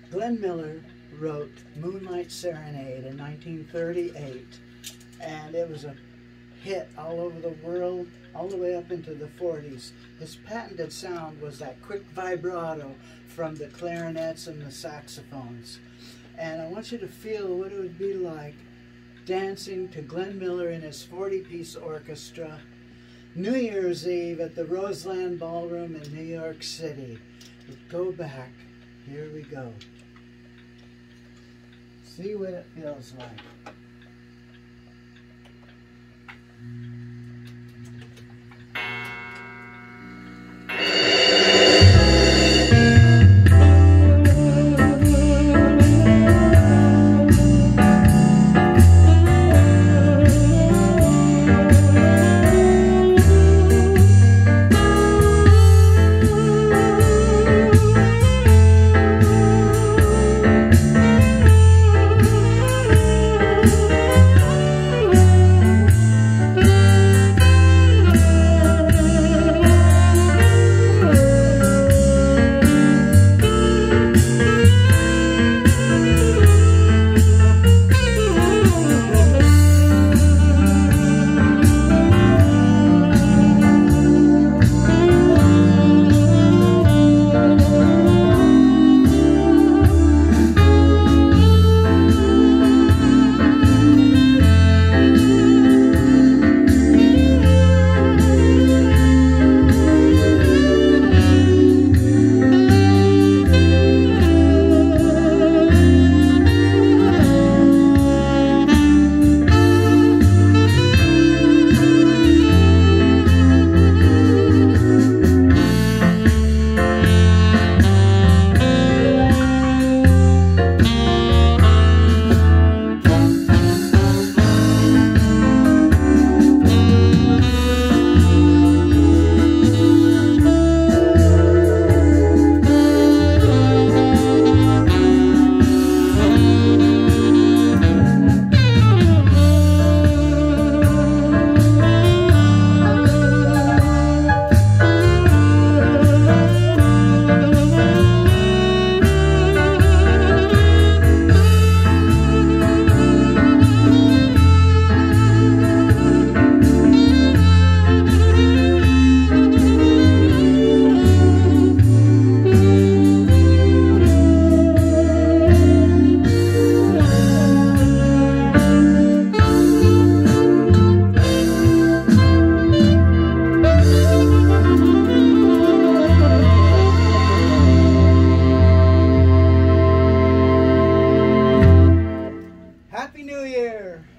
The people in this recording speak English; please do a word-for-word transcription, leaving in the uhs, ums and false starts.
Glenn Miller wrote Moonlight Serenade in nineteen thirty-eight, and it was a hit all over the world, all the way up into the forties. His patented sound was that quick vibrato from the clarinets and the saxophones. And I want you to feel what it would be like dancing to Glenn Miller in his forty-piece orchestra, New Year's Eve at the Roseland Ballroom in New York City. Go back. Here we go. See what it feels like. Happy New Year!